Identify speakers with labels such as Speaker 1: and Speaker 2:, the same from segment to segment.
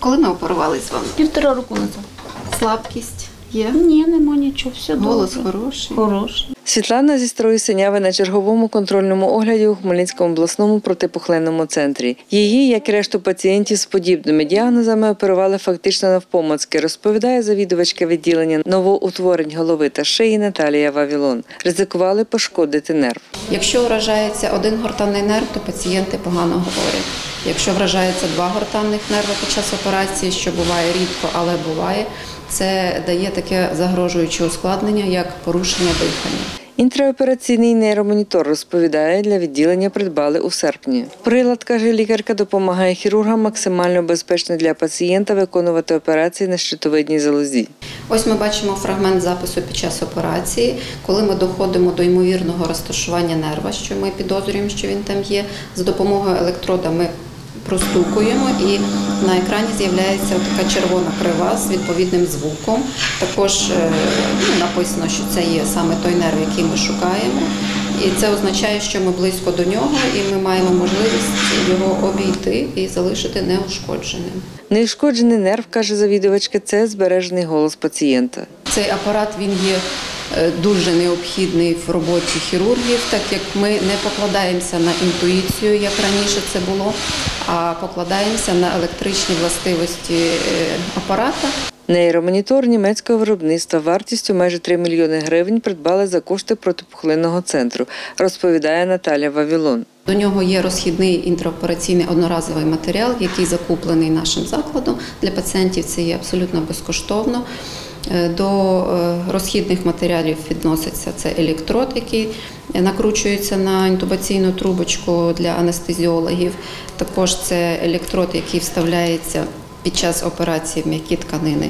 Speaker 1: Коли ми оперували з вами?
Speaker 2: 1,5 року назад.
Speaker 1: Слабкість є?
Speaker 2: Ні, нема нічого, все добре.
Speaker 1: Голос хороший?
Speaker 2: Хороший.
Speaker 3: Світлана зі Строю Синяви на черговому контрольному огляді у Хмельницькому обласному протипухлинному центрі. Її, як і решту пацієнтів з подібними діагнозами, оперували фактично навпомацьки, розповідає завідувачка відділення новоутворень голови та шиї Наталія Вавілон. Ризикували пошкодити нерв.
Speaker 1: Якщо вражається один гортанний нерв, то пацієнти погано говорять. Якщо вражається 2 гортанних нерви під час операції, що буває рідко, але буває, це дає таке загрожуюче ускладнення, як порушення дихання.
Speaker 3: Інтраопераційний нейромонітор, розповідає, для відділення придбали у серпні. Прилад, каже лікарка, допомагає хірургам максимально безпечно для пацієнта виконувати операції на щитовидній залозі.
Speaker 1: Ось ми бачимо фрагмент запису під час операції, коли ми доходимо до ймовірного розташування нерва, що ми підозрюємо, що він там є. За допомогою електрода ми простукуємо і на екрані з'являється така червона крива з відповідним звуком. Також написано, що це є саме той нерв, який ми шукаємо. І це означає, що ми близько до нього і ми маємо можливість його обійти і залишити неушкодженим.
Speaker 3: Неушкоджений нерв, каже завідувачка, це збережений голос пацієнта.
Speaker 1: Цей апарат, він є дуже необхідний в роботі хірургів, так як ми не покладаємося на інтуїцію, як раніше це було, а покладаємося на електричні властивості апарата.
Speaker 3: Нейромонітор німецького виробництва вартістю майже 3 мільйони гривень придбали за кошти протипухлинного центру, розповідає Наталія Вавілон.
Speaker 1: До нього є розхідний інтраопераційний одноразовий матеріал, який закуплений нашим закладом. Для пацієнтів це є абсолютно безкоштовно. До розхідних матеріалів відноситься це електрод, який накручується на інтубаційну трубочку для анестезіологів. Також це електрод, який вставляється під час операції в м'які тканини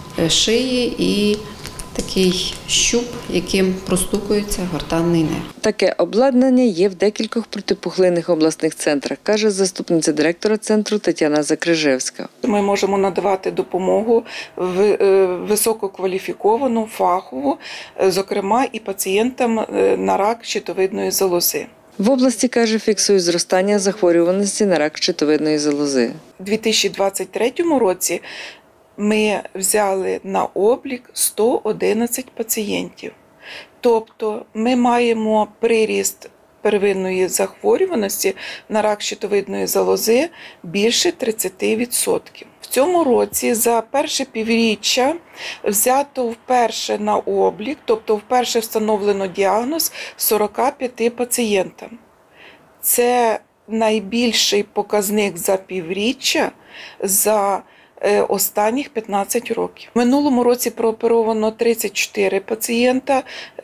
Speaker 1: шиї, і такий щуп, яким простукується гортанний нерв.
Speaker 3: Таке обладнання є в декількох протипухлинних обласних центрах, каже заступниця директора центру Тетяна Закрижевська.
Speaker 4: Ми можемо надавати допомогу висококваліфіковану, фахову, зокрема і пацієнтам на рак щитовидної залози.
Speaker 3: В області, каже, фіксують зростання захворюваності на рак щитовидної залози.
Speaker 4: У 2023 році ми взяли на облік 111 пацієнтів. Тобто ми маємо приріст первинної захворюваності на рак щитовидної залози більше 30%. В цьому році за перше півріччя взято вперше на облік, тобто вперше встановлено діагноз 45 пацієнтам. Це найбільший показник за півріччя за останніх 15 років. В минулому році прооперовано 34 пацієнта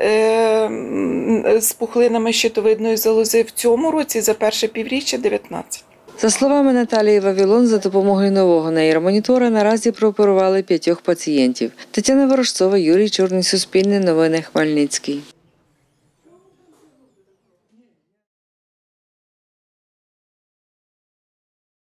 Speaker 4: з пухлинами щитовидної залози. В цьому році за перше півріччя 19.
Speaker 3: За словами Наталії Вавілон, за допомогою нового нейромонітора наразі прооперували 5 пацієнтів. Тетяна Ворожцова, Юрій Чорний, Суспільне новини, Хмельницький.